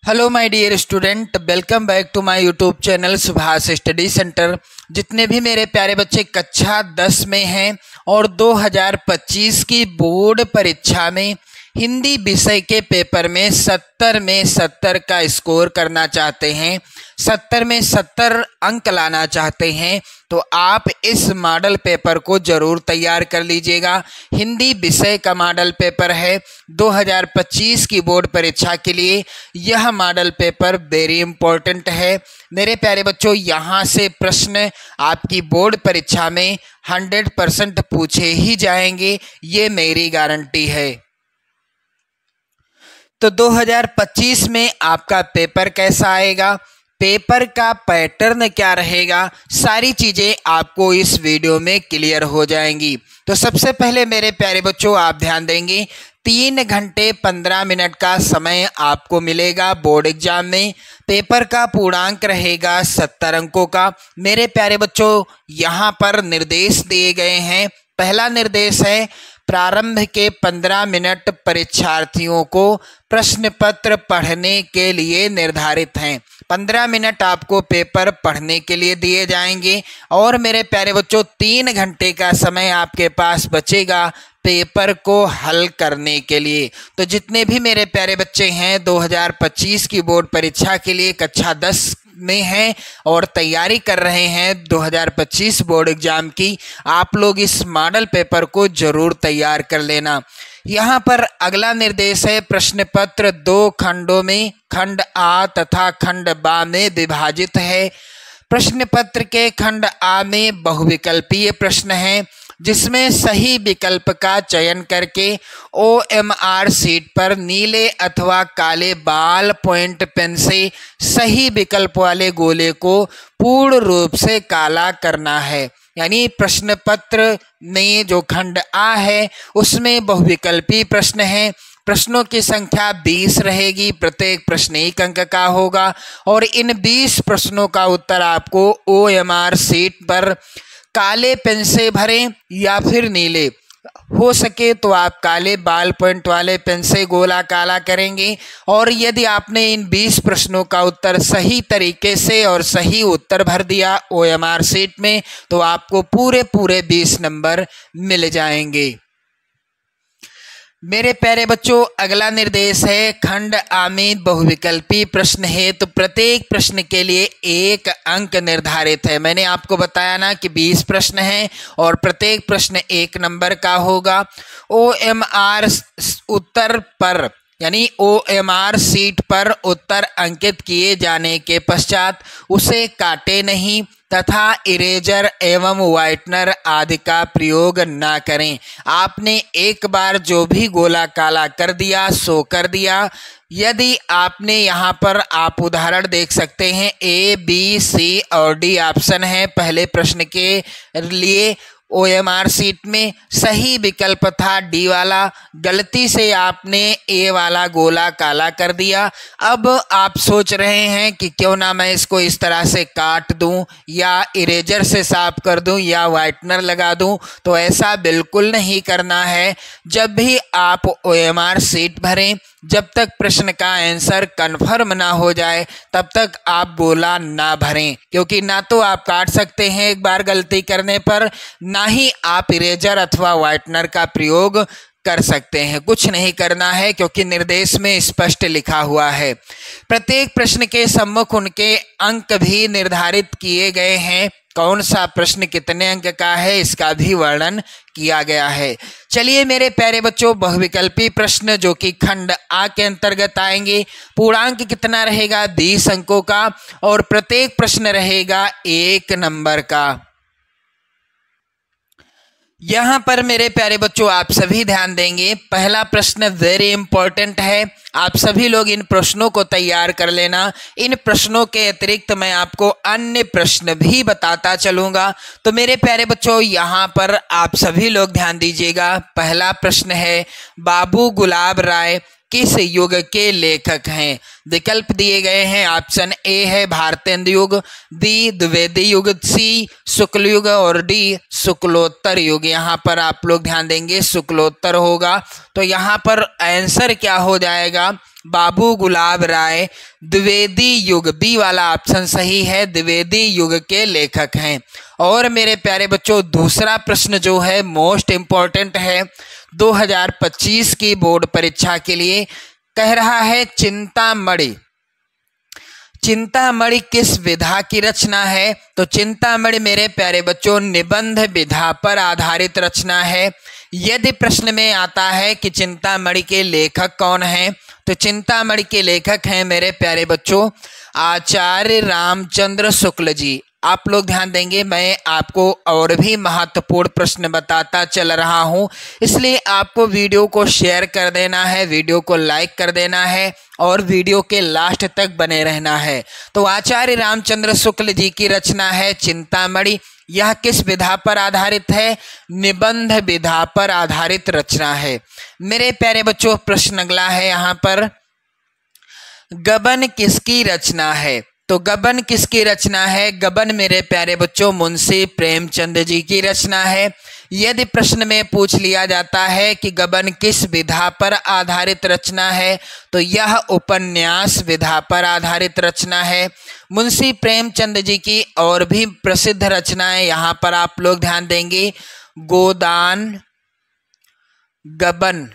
Hello my dear student, welcome back to my YouTube channel Subhash study centre. जितने भी मेरे प्यारे बच्चे कक्षा 10 में हैं और 2025 की बोर्ड परीक्षा में हिंदी विषय के पेपर में 70 में 70 का स्कोर करना चाहते हैं, 70 में 70 अंक लाना चाहते हैं, तो आप इस मॉडल पेपर को ज़रूर तैयार कर लीजिएगा। हिंदी विषय का मॉडल पेपर है 2025 की बोर्ड परीक्षा के लिए। यह मॉडल पेपर वेरी इंपॉर्टेंट है मेरे प्यारे बच्चों। यहाँ से प्रश्न आपकी बोर्ड परीक्षा में 100% पूछे ही जाएंगे, ये मेरी गारंटी है। तो 2025 में आपका पेपर कैसा आएगा, पेपर का पैटर्न क्या रहेगा, सारी चीज़ें आपको इस वीडियो में क्लियर हो जाएंगी। तो सबसे पहले मेरे प्यारे बच्चों आप ध्यान देंगे, 3 घंटे 15 मिनट का समय आपको मिलेगा बोर्ड एग्जाम में। पेपर का पूर्णांक रहेगा 70 अंकों का। मेरे प्यारे बच्चों यहाँ पर निर्देश दिए गए हैं। पहला निर्देश है, प्रारंभ के 15 मिनट परीक्षार्थियों को प्रश्न पत्र पढ़ने के लिए निर्धारित हैं। 15 मिनट आपको पेपर पढ़ने के लिए दिए जाएंगे और मेरे प्यारे बच्चों 3 घंटे का समय आपके पास बचेगा पेपर को हल करने के लिए। तो जितने भी मेरे प्यारे बच्चे हैं 2025 की बोर्ड परीक्षा के लिए कक्षा 10 में हैं और तैयारी कर रहे हैं 2025 बोर्ड एग्जाम की, आप लोग इस मॉडल पेपर को जरूर तैयार कर लेना। यहाँ पर अगला निर्देश है, प्रश्न पत्र 2 खंडों में खंड आ तथा खंड बा में विभाजित है। प्रश्न पत्र के खंड आ में बहुविकल्पीय प्रश्न है, जिसमें सही विकल्प का चयन करके OMR शीट पर नीले अथवा काले बाल पॉइंट पेन से सही विकल्प वाले गोले को पूर्ण रूप से काला करना है। यानी प्रश्न पत्र में जो खंड आ है उसमें बहुविकल्पी प्रश्न है। प्रश्नों की संख्या 20 रहेगी, प्रत्येक प्रश्न 1 अंक का होगा और इन 20 प्रश्नों का उत्तर आपको OMR शीट पर काले पेन से भरें या फिर नीले, हो सके तो आप काले बाल पॉइंट वाले पेन से गोला काला करेंगे। और यदि आपने इन 20 प्रश्नों का उत्तर सही तरीके से और सही उत्तर भर दिया OMR शीट में तो आपको पूरे 20 नंबर मिल जाएंगे। मेरे प्यारे बच्चों अगला निर्देश है, खंड आ में बहुविकल्पी प्रश्न है तो प्रत्येक प्रश्न के लिए 1 अंक निर्धारित है। मैंने आपको बताया ना कि 20 प्रश्न हैं और प्रत्येक प्रश्न 1 नंबर का होगा। OMR उत्तर पर यानी OMR शीट पर उत्तर अंकित किए जाने के पश्चात उसे काटे नहीं तथा इरेजर एवं व्हाइटनर आदि का प्रयोग ना करें। आपने एक बार जो भी गोला काला कर दिया सो कर दिया। यदि आपने यहाँ पर आप उदाहरण देख सकते हैं, A, B, C और D ऑप्शन है पहले प्रश्न के लिए। OMR शीट में सही विकल्प था D वाला, गलती से आपने A वाला गोला काला कर दिया। अब आप सोच रहे हैं कि क्यों ना मैं इसको इस तरह से काट दूं या इरेजर से साफ कर दूं या व्हाइटनर लगा दूं, तो ऐसा बिल्कुल नहीं करना है। जब भी आप OMR शीट भरें, जब तक प्रश्न का आंसर कन्फर्म ना हो जाए तब तक आप गोला ना भरें, क्योंकि ना तो आप काट सकते हैं एक बार गलती करने पर, ना ही आप इरेजर अथवा व्हाइटनर का प्रयोग कर सकते हैं। कुछ नहीं करना है क्योंकि निर्देश में स्पष्ट लिखा हुआ है। प्रत्येक प्रश्न के सम्मुख उनके अंक भी निर्धारित किए गए हैं। कौन सा प्रश्न कितने अंक का है इसका भी वर्णन किया गया है। चलिए मेरे प्यारे बच्चों, बहुविकल्पी प्रश्न जो कि खंड आ के अंतर्गत आएंगे, पूर्णांक कितना रहेगा 20 अंकों का और प्रत्येक प्रश्न रहेगा 1 नंबर का। यहाँ पर मेरे प्यारे बच्चों आप सभी ध्यान देंगे, पहला प्रश्न वेरी इंपॉर्टेंट है। आप सभी लोग इन प्रश्नों को तैयार कर लेना। इन प्रश्नों के अतिरिक्त मैं आपको अन्य प्रश्न भी बताता चलूँगा। तो मेरे प्यारे बच्चों यहाँ पर आप सभी लोग ध्यान दीजिएगा। पहला प्रश्न है, बाबू गुलाब राय किस युग के लेखक हैं? विकल्प दिए गए हैं। ऑप्शन ए है भारतेंदु युग, बी द्विवेदी युग, सी शुक्ल युग और डी शुक्लोत्तर युग। यहाँ पर आप लोग ध्यान देंगे शुक्लोत्तर होगा। तो यहाँ पर आंसर क्या हो जाएगा? बाबू गुलाब राय द्विवेदी युग, बी वाला ऑप्शन सही है, द्विवेदी युग के लेखक हैं। और मेरे प्यारे बच्चों दूसरा प्रश्न जो है मोस्ट इम्पॉर्टेंट है 2025 की बोर्ड परीक्षा के लिए, कह रहा है चिंतामणि। चिंतामणि किस विधा की रचना है? तो चिंतामणि मेरे प्यारे बच्चों निबंध विधा पर आधारित रचना है। यदि प्रश्न में आता है कि चिंतामणि के लेखक कौन हैं, तो चिंतामणि के लेखक हैं मेरे प्यारे बच्चों आचार्य रामचंद्र शुक्ल जी। आप लोग ध्यान देंगे, मैं आपको और भी महत्वपूर्ण प्रश्न बताता चल रहा हूं, इसलिए आपको वीडियो को शेयर कर देना है, वीडियो को लाइक कर देना है और वीडियो के लास्ट तक बने रहना है। तो आचार्य रामचंद्र शुक्ल जी की रचना है चिंतामणि। यह किस विधा पर आधारित है? निबंध विधा पर आधारित रचना है। मेरे प्यारे बच्चों प्रश्न अगला है यहाँ पर, गबन किसकी रचना है? तो गबन किसकी रचना है? गबन मेरे प्यारे बच्चों मुंशी प्रेमचंद जी की रचना है। यदि प्रश्न में पूछ लिया जाता है कि गबन किस विधा पर आधारित रचना है, तो यह उपन्यास विधा पर आधारित रचना है। मुंशी प्रेमचंद जी की और भी प्रसिद्ध रचनाएं यहाँ पर आप लोग ध्यान देंगे, गोदान, गबन,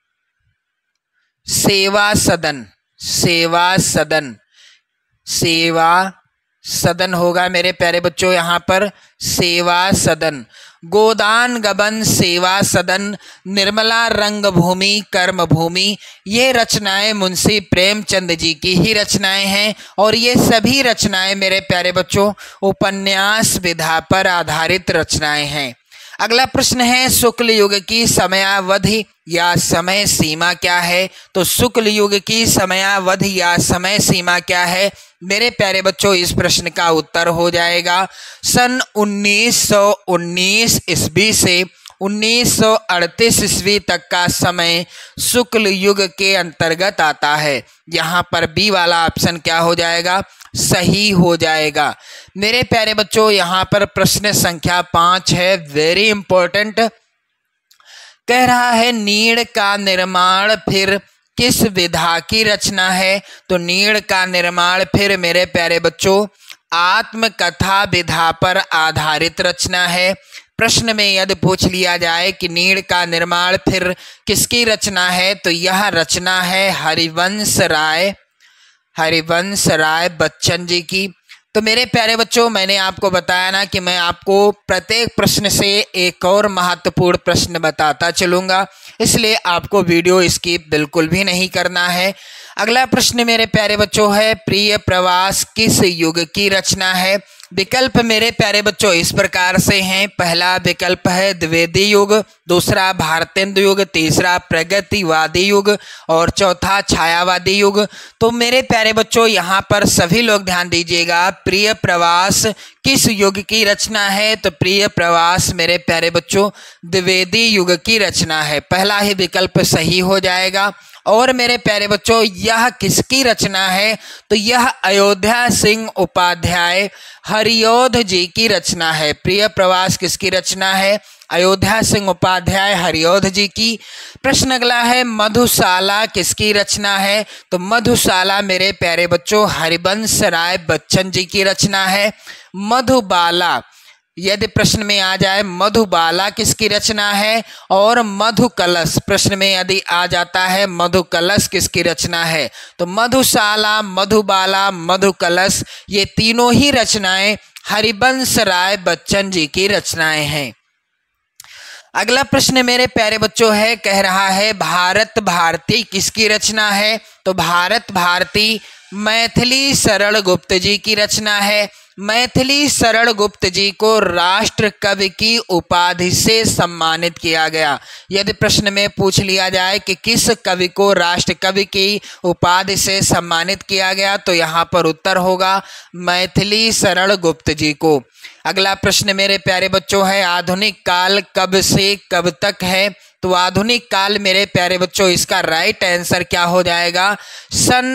सेवा सदन, सेवा सदन, सेवा सदन होगा मेरे प्यारे बच्चों यहाँ पर, सेवा सदन, गोदान, गबन, सेवा सदन, निर्मला रंगभूमि, कर्मभूमि, ये रचनाएं मुंशी प्रेमचंद जी की ही रचनाएं हैं और ये सभी रचनाएं मेरे प्यारे बच्चों उपन्यास विधा पर आधारित रचनाएं हैं। अगला प्रश्न है शुक्ल युग की समयावधि या समय सीमा क्या है? तो शुक्ल युग की समयावधि या समय सीमा क्या है? मेरे प्यारे बच्चों इस प्रश्न का उत्तर हो जाएगा सन 1919 ईस्वी से 1938 ईस्वी तक का समय शुक्ल युग के अंतर्गत आता है। यहाँ पर बी वाला ऑप्शन क्या हो जाएगा? सही हो जाएगा। मेरे प्यारे बच्चों यहाँ पर प्रश्न संख्या 5 है, वेरी इंपॉर्टेंट, कह रहा है नीड़ का निर्माण फिर किस विधा की रचना है? तो नीड़ का निर्माण फिर मेरे प्यारे बच्चों आत्मकथा विधा पर आधारित रचना है। प्रश्न में यदि पूछ लिया जाए कि नीड़ का निर्माण फिर किसकी रचना है, तो यह रचना है हरिवंश राय बच्चन जी की। तो मेरे प्यारे बच्चों मैंने आपको बताया ना कि मैं आपको प्रत्येक प्रश्न से एक और महत्वपूर्ण प्रश्न बताता चलूँगा, इसलिए आपको वीडियो स्किप बिल्कुल भी नहीं करना है। अगला प्रश्न मेरे प्यारे बच्चों है प्रिय प्रवास किस युग की रचना है? विकल्प मेरे प्यारे बच्चों इस प्रकार से हैं, पहला विकल्प है द्विवेदी युग, दूसरा भारतेंदु युग, तीसरा प्रगतिवादी युग और चौथा छायावादी युग। तो मेरे प्यारे बच्चों यहाँ पर सभी लोग ध्यान दीजिएगा, प्रिय प्रवास किस युग की रचना है? तो प्रिय प्रवास मेरे प्यारे बच्चों द्विवेदी युग की रचना है, पहला ही विकल्प सही हो जाएगा। और मेरे प्यारे बच्चों यह किसकी रचना है? तो यह अयोध्या सिंह उपाध्याय हरिऔध जी की रचना है। प्रिय प्रवास किसकी रचना है? अयोध्या सिंह उपाध्याय हरिऔध जी की। प्रश्न अगला है मधुशाला किसकी रचना है? तो मधुशाला मेरे प्यारे बच्चों हरिवंश राय बच्चन जी की रचना है। मधुबाला यदि प्रश्न में आ जाए मधुबाला किसकी रचना है? और मधुकलश प्रश्न में यदि आ जाता है मधुकलश किसकी रचना है? तो मधुशाला, मधुबाला, मधुकलश ये तीनों ही रचनाएं हरिवंश राय बच्चन जी की रचनाएं हैं। अगला प्रश्न मेरे प्यारे बच्चों है, कह रहा है भारत भारती किसकी रचना है? तो भारत भारती मैथिली शरण गुप्त जी की रचना है। मैथिली शरण गुप्त जी को राष्ट्र कवि की उपाधि से सम्मानित किया गया। यदि प्रश्न में पूछ लिया जाए कि किस कवि को राष्ट्र कवि की उपाधि से सम्मानित किया गया, तो यहाँ पर उत्तर होगा मैथिली शरण गुप्त जी को। अगला प्रश्न मेरे प्यारे बच्चों है आधुनिक काल कब से कब तक है? तो आधुनिक काल मेरे प्यारे बच्चों इसका राइट आंसर क्या हो जाएगा? सन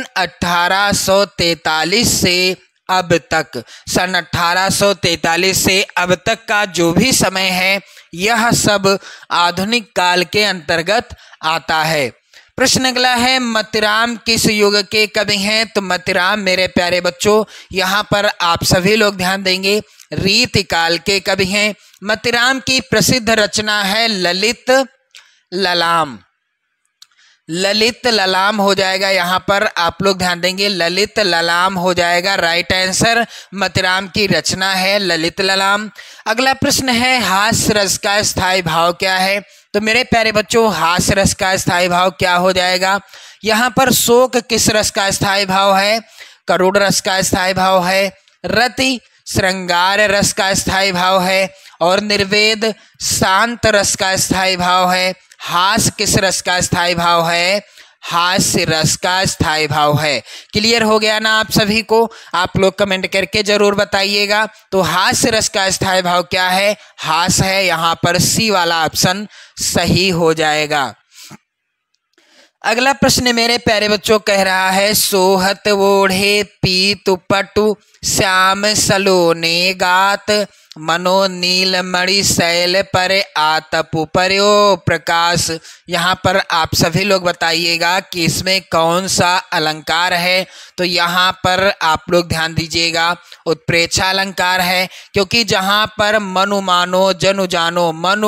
1843 से अब तक। सन 1843 से अब तक का जो भी समय है यह सब आधुनिक काल के अंतर्गत आता है। प्रश्न अगला है, मतिराम किस युग के कवि हैं? तो मतिराम मेरे प्यारे बच्चों यहाँ पर आप सभी लोग ध्यान देंगे, रीतिकाल के कवि हैं। मतिराम की प्रसिद्ध रचना है ललित ललाम। ललित ललाम हो जाएगा, यहाँ पर आप लोग ध्यान देंगे, ललित ललाम हो जाएगा राइट आंसर। मतिराम की रचना है ललित ललाम। अगला प्रश्न है, हास्य रस का स्थायी भाव क्या है? तो मेरे प्यारे बच्चों हास्य रस का स्थायी भाव क्या हो जाएगा? यहाँ पर शोक किस रस का स्थायी भाव है? करुण रस का स्थायी भाव है। रति श्रृंगार रस का स्थायी भाव है और निर्वेद शांत रस का स्थायी भाव है। हास्य किस रस का स्थायी भाव है? हास्य रस का स्थायी भाव है। क्लियर हो गया ना आप सभी को? आप लोग कमेंट करके जरूर बताइएगा। तो हास्य रस का स्थायी भाव क्या है? हास्य है, यहाँ पर सी वाला ऑप्शन सही हो जाएगा। अगला प्रश्न मेरे प्यारे बच्चों कह रहा है, सोहत ओढ़े पीतु पटु श्याम सलोने गात मनो नील मणि शैल पर आतपु पर्यो प्रकाश। यहाँ पर आप सभी लोग बताइएगा कि इसमें कौन सा अलंकार है? तो यहाँ पर आप लोग ध्यान दीजिएगा, उत्प्रेक्षा अलंकार है, क्योंकि जहाँ पर मनु मानो जनु जानो, मनु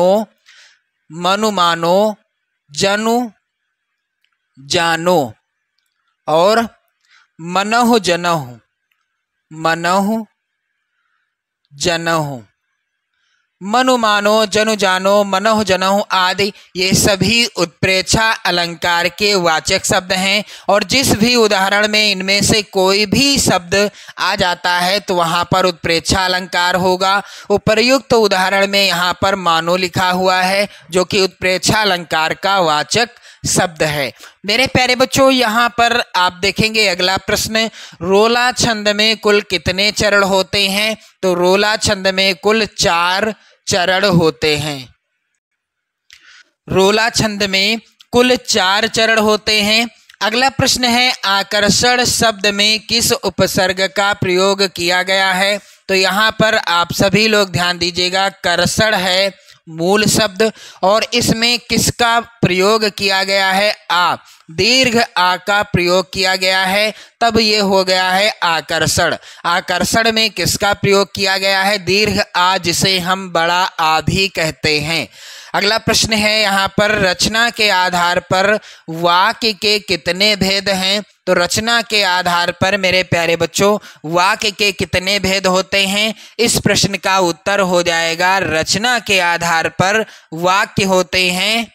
मानो जनु जानो और मनहु जनहु मनु मानो जनु जानो मनहु जनहु आदि ये सभी उत्प्रेक्षा अलंकार के वाचक शब्द हैं। और जिस भी उदाहरण में इनमें से कोई भी शब्द आ जाता है तो वहाँ पर उत्प्रेक्षा अलंकार होगा। उपर्युक्त उदाहरण में यहाँ पर मानो लिखा हुआ है जो कि उत्प्रेक्षा अलंकार का वाचक शब्द है। मेरे प्यारे बच्चों यहाँ पर आप देखेंगे अगला प्रश्न, रोला छंद में कुल कितने चरण होते हैं? तो रोला छंद में कुल 4 चरण होते हैं। रोला छंद में कुल 4 चरण होते हैं। अगला प्रश्न है, आकर्षण शब्द में किस उपसर्ग का प्रयोग किया गया है? तो यहाँ पर आप सभी लोग ध्यान दीजिएगा, कर्षण है मूल शब्द और इसमें किसका प्रयोग किया गया है? आ, दीर्घ आ का प्रयोग किया गया है, तब ये हो गया है आकर्षण। आकर्षण में किसका प्रयोग किया गया है? दीर्घ आ, जिसे हम बड़ा आ भी कहते हैं। अगला प्रश्न है यहाँ पर, रचना के आधार पर वाक्य के कितने भेद हैं? तो रचना के आधार पर मेरे प्यारे बच्चों वाक्य के कितने भेद होते हैं? इस प्रश्न का उत्तर हो जाएगा, रचना के आधार पर वाक्य होते हैं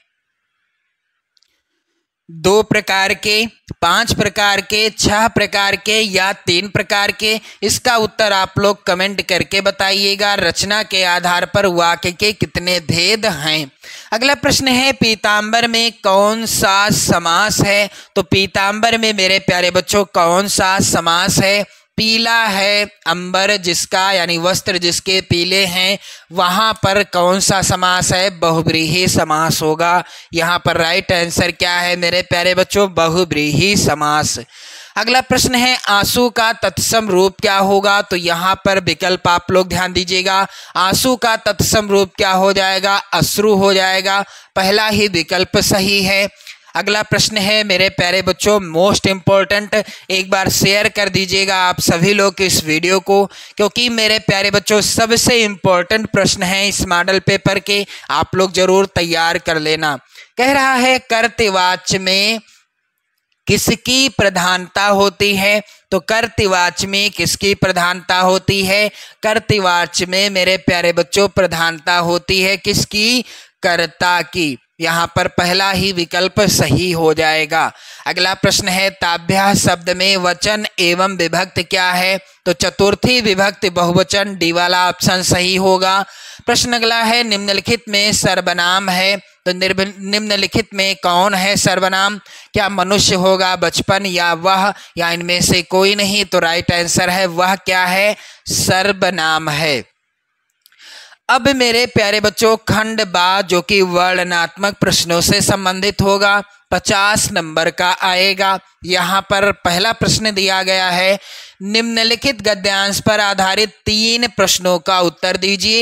2 प्रकार के, 5 प्रकार के, 6 प्रकार के या 3 प्रकार के। इसका उत्तर आप लोग कमेंट करके बताइएगा, रचना के आधार पर वाक्य के कितने भेद हैं। अगला प्रश्न है, पीतांबर में कौन सा समास है? तो पीतांबर में मेरे प्यारे बच्चों कौन सा समास है? पीला है अंबर जिसका, यानी वस्त्र जिसके पीले हैं, वहां पर कौन सा समास है? बहुब्रीहि समास होगा। यहाँ पर राइट आंसर क्या है मेरे प्यारे बच्चों? बहुब्रीहि समास। अगला प्रश्न है, आंसू का तत्सम रूप क्या होगा? तो यहाँ पर विकल्प आप लोग ध्यान दीजिएगा, आंसू का तत्सम रूप क्या हो जाएगा? अश्रु हो जाएगा। पहला ही विकल्प सही है। अगला प्रश्न है मेरे प्यारे बच्चों मोस्ट इम्पोर्टेंट, एक बार शेयर कर दीजिएगा आप सभी लोग इस वीडियो को, क्योंकि मेरे प्यारे बच्चों सबसे इम्पोर्टेंट प्रश्न है इस मॉडल पेपर के, आप लोग जरूर तैयार कर लेना। कह रहा है, कर्तृवाच्य में किसकी प्रधानता होती है? तो कर्तृवाच्य में किसकी प्रधानता होती है? कर्तृवाच्य में मेरे प्यारे बच्चों प्रधानता होती है किसकी? कर्ता की। यहाँ पर पहला ही विकल्प सही हो जाएगा। अगला प्रश्न है, ताभ्यां शब्द में वचन एवं विभक्त क्या है? तो चतुर्थी विभक्ति बहुवचन, डी वाला ऑप्शन सही होगा। प्रश्न अगला है, निम्नलिखित में सर्वनाम है, तो निम्नलिखित में कौन है सर्वनाम? क्या मनुष्य होगा, बचपन या वह, या इनमें से कोई नहीं? तो राइट आंसर है वह क्या है? सर्वनाम है। अब मेरे प्यारे बच्चों खंड बा जो कि वर्णनात्मक प्रश्नों से संबंधित होगा, 50 नंबर का आएगा। यहाँ पर पहला प्रश्न दिया गया है, निम्नलिखित गद्यांश पर आधारित 3 प्रश्नों का उत्तर दीजिए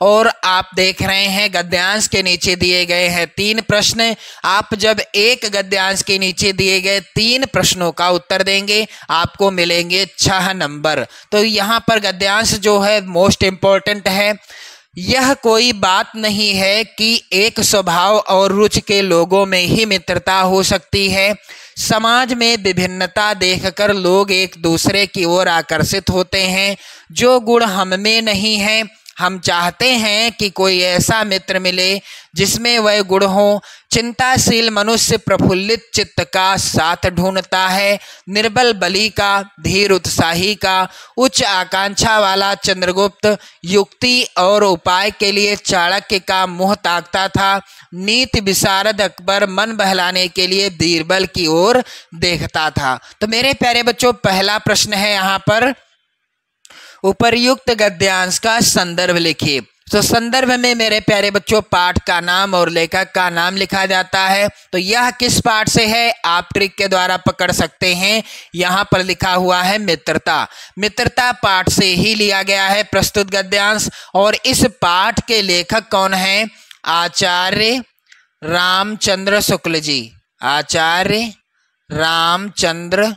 और आप देख रहे हैं गद्यांश के नीचे दिए गए हैं 3 प्रश्न। आप जब एक गद्यांश के नीचे दिए गए 3 प्रश्नों का उत्तर देंगे आपको मिलेंगे 6 नंबर। तो यहाँ पर गद्यांश जो है मोस्ट इम्पोर्टेंट है। यह कोई बात नहीं है कि एक स्वभाव और रुचि के लोगों में ही मित्रता हो सकती है। समाज में विभिन्नता देखकर लोग एक दूसरे की ओर आकर्षित होते हैं। जो गुण हम में नहीं है, हम चाहते हैं कि कोई ऐसा मित्र मिले जिसमें वह गुण हो। चिंताशील मनुष्य प्रफुल्लित चित्त का साथ ढूंढता है। निर्बल बलि का, धीर उत्साही का, उच्च आकांक्षा वाला चंद्रगुप्त युक्ति और उपाय के लिए चाणक्य का मुंह ताकता था। नीति विशारद अकबर मन बहलाने के लिए बीरबल की ओर देखता था। तो मेरे प्यारे बच्चों, पहला प्रश्न है यहाँ पर, उपर्युक्त गद्यांश का संदर्भ लिखिए। तो संदर्भ में मेरे प्यारे बच्चों पाठ का नाम और लेखक का नाम लिखा जाता है। तो यह किस पाठ से है आप ट्रिक के द्वारा पकड़ सकते हैं। यहाँ पर लिखा हुआ है मित्रता। मित्रता पाठ से ही लिया गया है प्रस्तुत गद्यांश। और इस पाठ के लेखक कौन हैं? आचार्य रामचंद्र शुक्ल जी। आचार्य रामचंद्र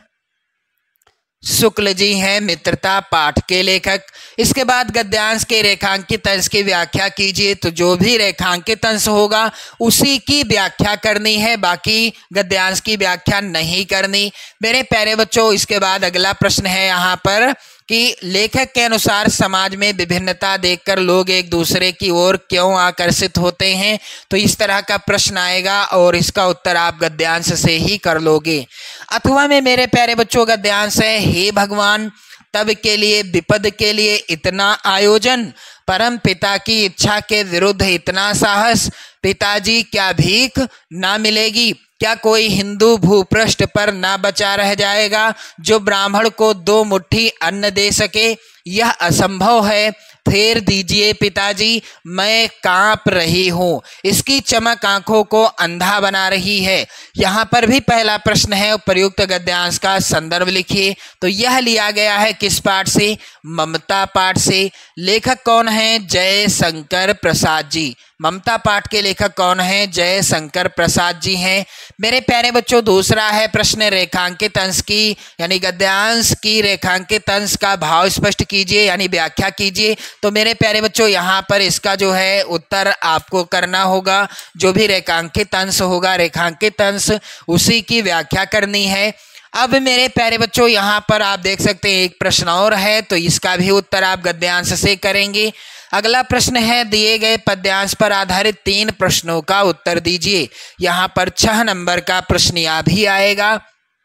शुक्ल जी हैं मित्रता पाठ के लेखक। इसके बाद गद्यांश के रेखांकित अंश की व्याख्या कीजिए। तो जो भी रेखांकित अंश होगा उसी की व्याख्या करनी है, बाकी गद्यांश की व्याख्या नहीं करनी। मेरे प्यारे बच्चों, इसके बाद अगला प्रश्न है यहाँ पर कि लेखक के अनुसार समाज में विभिन्नता देखकर लोग एक दूसरे की ओर क्यों आकर्षित होते हैं। तो इस तरह का प्रश्न आएगा और इसका उत्तर आप गद्यांश से ही कर लोगे। अथवा में मेरे प्यारे बच्चों गद्यांश है, हे भगवान, तब के लिए विपद के लिए इतना आयोजन, परम पिता की इच्छा के विरुद्ध इतना साहस, पिताजी क्या भीख ना मिलेगी? क्या कोई हिंदू भूपृष्ठ पर ना बचा रह जाएगा जो ब्राह्मण को 2 मुट्ठी अन्न दे सके? यह असंभव है। फेर दीजिए पिताजी, मैं कांप रही हूँ। इसकी चमक आंखों को अंधा बना रही है। यहाँ पर भी पहला प्रश्न है, उपर्युक्त गद्यांश का संदर्भ लिखिए। तो यह लिया गया है किस पाठ से? ममता पाठ से। लेखक कौन है? जय शंकर प्रसाद जी। ममता पाठ के लेखक कौन हैं? जय शंकर प्रसाद जी हैं। मेरे प्यारे बच्चों, दूसरा है प्रश्न रेखांकित अंश की यानी गद्यांश की रेखांकित अंश का भाव स्पष्ट कीजिए यानी व्याख्या कीजिए। तो मेरे प्यारे बच्चों, यहाँ पर इसका जो है उत्तर आपको करना होगा। जो भी रेखांकित अंश होगा, रेखांकित अंश उसी की व्याख्या करनी है। अब मेरे प्यारे बच्चों, यहाँ पर आप देख सकते हैं एक प्रश्न और है, तो इसका भी उत्तर आप गद्यांश से करेंगे। अगला प्रश्न है, दिए गए पद्यांश पर आधारित 3 प्रश्नों का उत्तर दीजिए। यहाँ पर 6 नंबर का प्रश्न यह भी आएगा।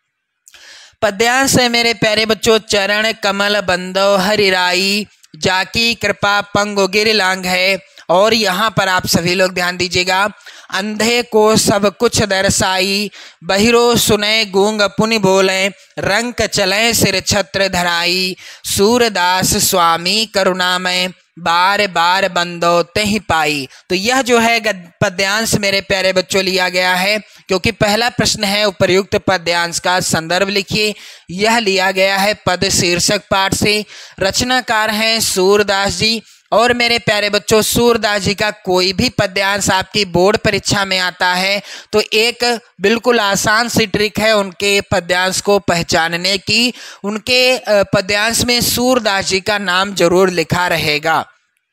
पद्यांश है मेरे प्यारे बच्चों, चरण कमल बंदो हरिराई, जाकी कृपा पंगु गिर लांग है। और यहाँ पर आप सभी लोग ध्यान दीजिएगा, अंधे को सब कुछ दर्शाई, बहिरो सुने गूंग पुनि बोले, रंक चले सिर छत्र धराई, सूरदास स्वामी करुणामय, बार बार बंदो तेहि पाई। तो यह जो है पद्यांश मेरे प्यारे बच्चों लिया गया है, क्योंकि पहला प्रश्न है उपर्युक्त पद्यांश का संदर्भ लिखिए। यह लिया गया है पद शीर्षक पाठ से। रचनाकार हैं सूरदास जी। और मेरे प्यारे बच्चों, सूरदास जी का कोई भी पद्यांश आपकी बोर्ड परीक्षा में आता है तो एक बिल्कुल आसान सी ट्रिक है उनके पद्यांश को पहचानने की। उनके पद्यांश में सूरदास जी का नाम जरूर लिखा रहेगा।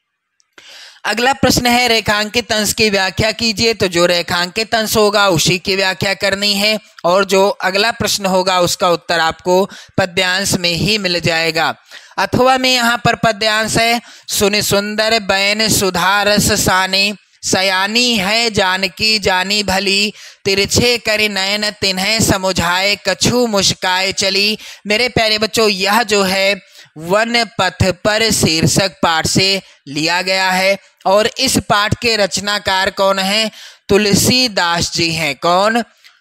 अगला प्रश्न है, रेखांकित अंश की व्याख्या कीजिए। तो जो रेखांकित अंश होगा उसी की व्याख्या करनी है और जो अगला प्रश्न होगा उसका उत्तर आपको पद्यांश में ही मिल जाएगा। अथवा में यहाँ पर पद्यांश है, सुनि सुंदर बैन सुधा रस साने, सयानी है जानकी जानी भली, तिरछे कर नयन तिन्हें समुझाए, कछु मुस्काए चली। मेरे प्यारे बच्चों, यह जो है वन पथ पर शीर्षक पाठ से लिया गया है और इस पाठ के रचनाकार कौन हैं? तुलसीदास जी हैं। कौन?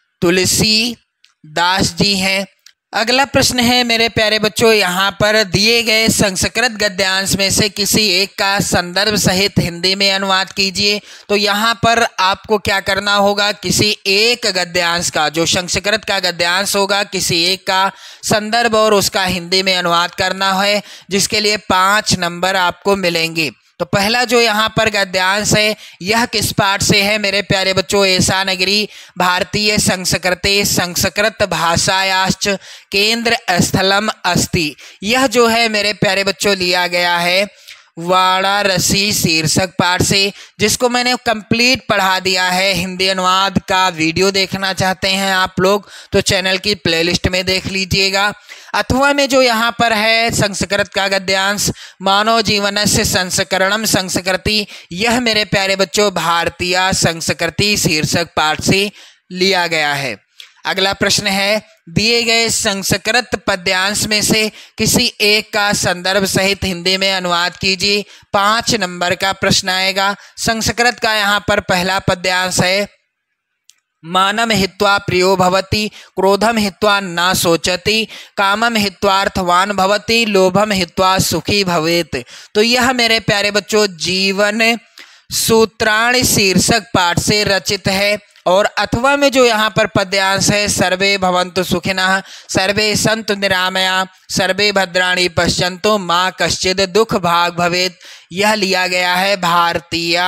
तुलसीदास जी हैं। अगला प्रश्न है मेरे प्यारे बच्चों, यहाँ पर दिए गए संस्कृत गद्यांश में से किसी एक का संदर्भ सहित हिंदी में अनुवाद कीजिए। तो यहाँ पर आपको क्या करना होगा, किसी एक गद्यांश का, जो संस्कृत का गद्यांश होगा, किसी एक का संदर्भ और उसका हिंदी में अनुवाद करना है, जिसके लिए 5 नंबर आपको मिलेंगे। तो पहला जो यहाँ पर गद्यांश है यह किस पाठ से है मेरे प्यारे बच्चों? एषा नगरी भारतीय संस्कृते संस्कृत भाषायाश्च केंद्र स्थलम अस्ति। यह जो है मेरे प्यारे बच्चों लिया गया है वाराणसी शीर्षक पाठ से, जिसको मैंने कंप्लीट पढ़ा दिया है। हिंदी अनुवाद का वीडियो देखना चाहते हैं आप लोग तो चैनल की प्लेलिस्ट में देख लीजिएगा। अथवा में जो यहाँ पर है संस्कृत का गद्यांश मानव जीवनस्य संस्करणम संस्कृति, यह मेरे प्यारे बच्चों भारतीय संस्कृति शीर्षक पाठ से लिया गया है। अगला प्रश्न है दिए गए संस्कृत पद्यांश में से किसी एक का संदर्भ सहित हिंदी में अनुवाद कीजिए। 5 नंबर का प्रश्न आएगा। संस्कृत का यहाँ पर पहला पद्यांश है मानम हित्वा प्रियो भवति, क्रोधम हित्वा न सोचति, कामम हित्वार्थवान भवति, लोभम हित्वा सुखी भवेत। तो यह मेरे प्यारे बच्चों जीवन सूत्राणि शीर्षक पाठ से रचित है। और अथवा में जो यहाँ पर पद्यांश है सर्वे भवन्तु सुखिनः, सर्वे सन्तु निरामया, सर्वे भद्राणि पश्यन्तु माँ कश्चित् दुख भाग भवेत्, यह लिया गया है भारतीय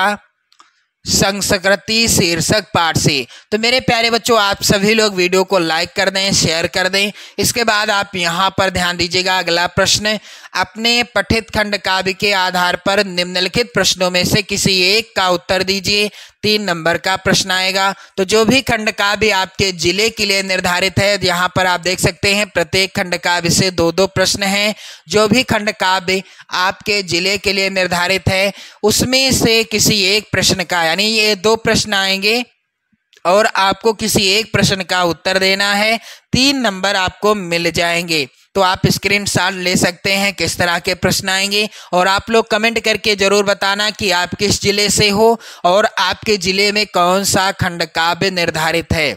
संस्कृति शीर्षक पाठ से। तो मेरे प्यारे बच्चों आप सभी लोग वीडियो को लाइक कर दें, शेयर कर दें। इसके बाद आप यहाँ पर ध्यान दीजिएगा। अगला प्रश्न अपने पठित खंड काव्य के आधार पर निम्नलिखित प्रश्नों में से किसी एक का उत्तर दीजिए। 3 नंबर का प्रश्न आएगा। तो जो भी खंड काव्य आपके जिले के लिए निर्धारित है, यहाँ पर आप देख सकते हैं प्रत्येक खंड काव्य से 2-2 प्रश्न हैं। जो भी खंड काव्य आपके जिले के लिए निर्धारित है उसमें से किसी एक प्रश्न का, यानी ये 2 प्रश्न आएंगे और आपको किसी एक प्रश्न का उत्तर देना है। 3 नंबर आपको मिल जाएंगे। तो आप स्क्रीनशॉट ले सकते हैं किस तरह के प्रश्न आएंगे और आप लोग कमेंट करके जरूर बताना कि आप किस जिले से हो और आपके जिले में कौन सा खंड काव्य निर्धारित है।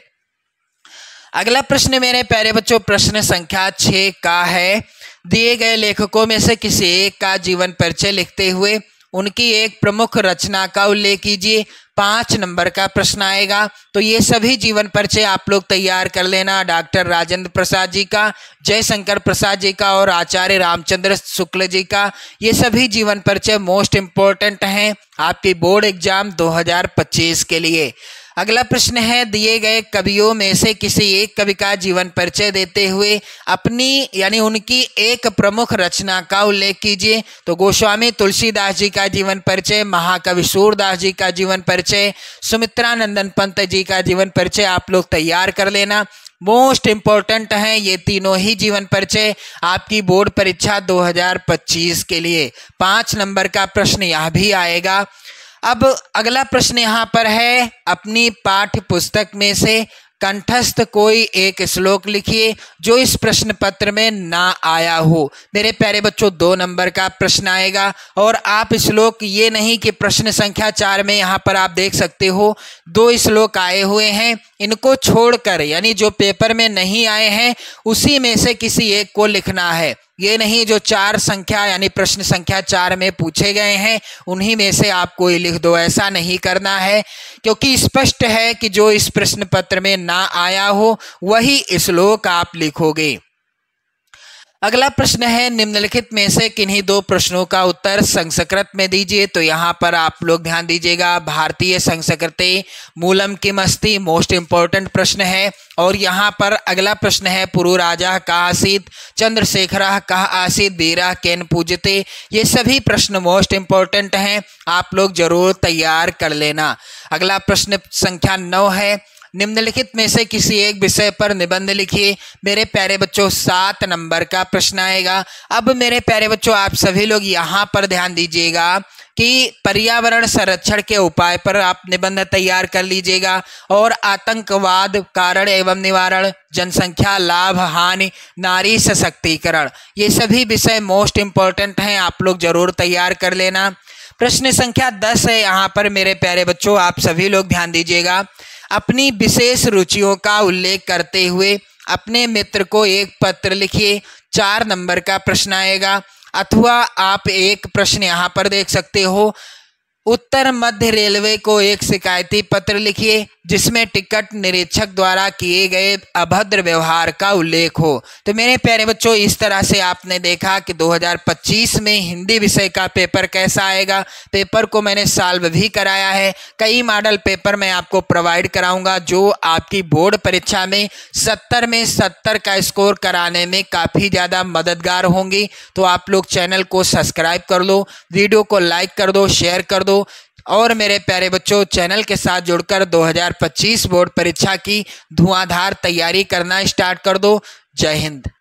अगला प्रश्न मेरे प्यारे बच्चों प्रश्न संख्या 6 का है दिए गए लेखकों में से किसी एक का जीवन परिचय लिखते हुए उनकी एक प्रमुख रचना का उल्लेख कीजिए। 5 नंबर का प्रश्न आएगा। तो ये सभी जीवन परिचय आप लोग तैयार कर लेना। डॉक्टर राजेंद्र प्रसाद जी का, जयशंकर प्रसाद जी का और आचार्य रामचंद्र शुक्ल जी का, ये सभी जीवन परिचय मोस्ट इम्पोर्टेंट हैं आपकी बोर्ड एग्जाम 2025 के लिए। अगला प्रश्न है दिए गए कवियों में से किसी एक कवि का जीवन परिचय देते हुए अपनी यानी उनकी एक प्रमुख रचना का उल्लेख कीजिए। तो गोस्वामी तुलसीदास जी का जीवन परिचय, महाकवि सूरदास जी का जीवन परिचय, सुमित्रानंदन पंत जी का जीवन परिचय आप लोग तैयार कर लेना। मोस्ट इम्पोर्टेंट हैं ये तीनों ही जीवन परिचय आपकी बोर्ड परीक्षा 2025 के लिए। 5 नंबर का प्रश्न यह भी आएगा। अब अगला प्रश्न यहाँ पर है अपनी पाठ्य पुस्तक में से कंठस्थ कोई एक श्लोक लिखिए जो इस प्रश्न पत्र में ना आया हो। मेरे प्यारे बच्चों 2 नंबर का प्रश्न आएगा और आप श्लोक ये नहीं कि प्रश्न संख्या 4 में यहाँ पर आप देख सकते हो 2 श्लोक आए हुए हैं, इनको छोड़कर यानी जो पेपर में नहीं आए हैं उसी में से किसी एक को लिखना है। ये नहीं जो 4 संख्या यानी प्रश्न संख्या 4 में पूछे गए हैं उन्हीं में से आप कोई लिख दो, ऐसा नहीं करना है क्योंकि स्पष्ट है कि जो इस प्रश्न पत्र में ना आया हो वही श्लोक आप लिखोगे। अगला प्रश्न है निम्नलिखित में से किन्हीं 2 प्रश्नों का उत्तर संस्कृत में दीजिए। तो यहाँ पर आप लोग ध्यान दीजिएगा भारतीय संस्कृते मूलम किम अस्ति, मोस्ट इम्पोर्टेंट प्रश्न है। और यहाँ पर अगला प्रश्न है पुरु राजा कः आसीत्, चंद्रशेखरः कः आसीत्, वीरः केन पूज्यते। ये सभी प्रश्न मोस्ट इम्पोर्टेंट हैं, आप लोग जरूर तैयार कर लेना। अगला प्रश्न संख्या 9 है निम्नलिखित में से किसी एक विषय पर निबंध लिखिए। मेरे प्यारे बच्चों 7 नंबर का प्रश्न आएगा। अब मेरे प्यारे बच्चों आप सभी लोग यहाँ पर ध्यान दीजिएगा कि पर्यावरण संरक्षण के उपाय पर आप निबंध तैयार कर लीजिएगा और आतंकवाद कारण एवं निवारण, जनसंख्या लाभ हानि, नारी सशक्तिकरण, ये सभी विषय मोस्ट इम्पोर्टेंट हैं, आप लोग जरूर तैयार कर लेना। प्रश्न संख्या 10 है यहाँ पर मेरे प्यारे बच्चों आप सभी लोग ध्यान दीजिएगा। अपनी विशेष रुचियों का उल्लेख करते हुए अपने मित्र को एक पत्र लिखिए। 4 नंबर का प्रश्न आएगा। अथवा आप एक प्रश्न यहाँ पर देख सकते हो उत्तर मध्य रेलवे को एक शिकायती पत्र लिखिए जिसमें टिकट निरीक्षक द्वारा किए गए अभद्र व्यवहार का उल्लेख हो। तो मेरे प्यारे बच्चों, इस तरह से आपने देखा कि 2025 में हिंदी विषय का पेपर कैसा आएगा। पेपर को मैंने सॉल्व भी कराया है। कई मॉडल पेपर मैं आपको प्रोवाइड कराऊंगा जो आपकी बोर्ड परीक्षा में 70 में 70 का स्कोर कराने में काफ़ी ज़्यादा मददगार होंगी। तो आप लोग चैनल को सब्सक्राइब कर लो, वीडियो को लाइक कर दो, शेयर कर दो और मेरे प्यारे बच्चों, चैनल के साथ जुड़कर 2025 बोर्ड परीक्षा की धुआंधार तैयारी करना स्टार्ट कर दो। जय हिंद।